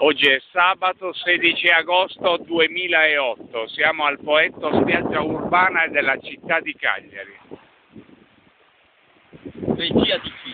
Oggi è sabato 16 agosto 2008, siamo al Poetto Spiaggia Urbana della città di Cagliari. Regia di chi?